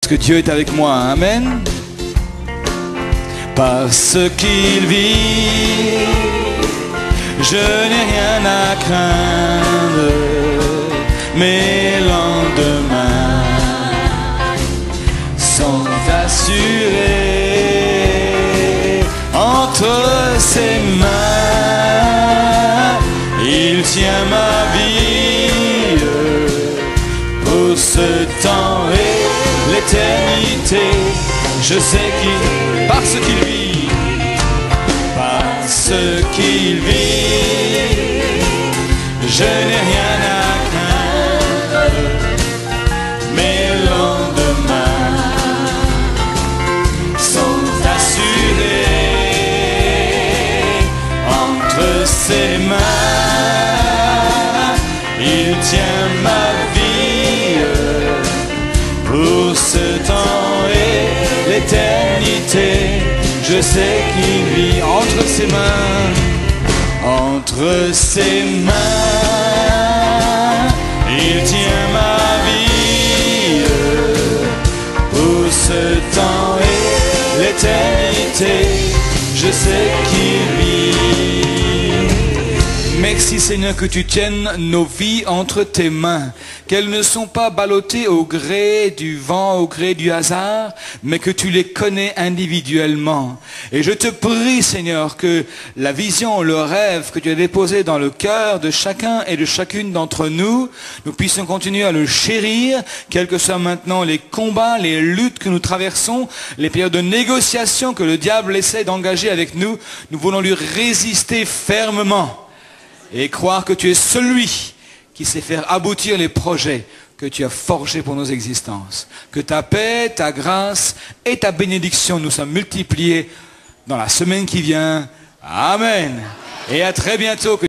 Parce que Dieu est avec moi, amen. Parce qu'il vit, je n'ai rien à craindre. Mes lendemains sont assurés entre ses mains. Il tient ma vie pour ce temps et l'éternité. Je sais qu'il, parce qu'il vit, parce qu'il vit, je n'ai rien à craindre. Mes lendemains sont assurés entre ses mains. Il tient ma vie pour ce temps et l'éternité. Je sais qu'il vit entre ses mains, entre ses mains. Il tient ma vie pour ce temps et l'éternité. Je sais qu'il vit. Merci Seigneur que tu tiennes nos vies entre tes mains, qu'elles ne sont pas ballottées au gré du vent, au gré du hasard, mais que tu les connais individuellement. Et je te prie Seigneur que la vision, le rêve que tu as déposé dans le cœur de chacun et de chacune d'entre nous, nous puissions continuer à le chérir, quels que soient maintenant les combats, les luttes que nous traversons, les périodes de négociation que le diable essaie d'engager avec nous. Nous voulons lui résister fermement et croire que tu es celui qui sait faire aboutir les projets que tu as forgés pour nos existences. Que ta paix, ta grâce et ta bénédiction nous soient multipliées dans la semaine qui vient. Amen. Et à très bientôt.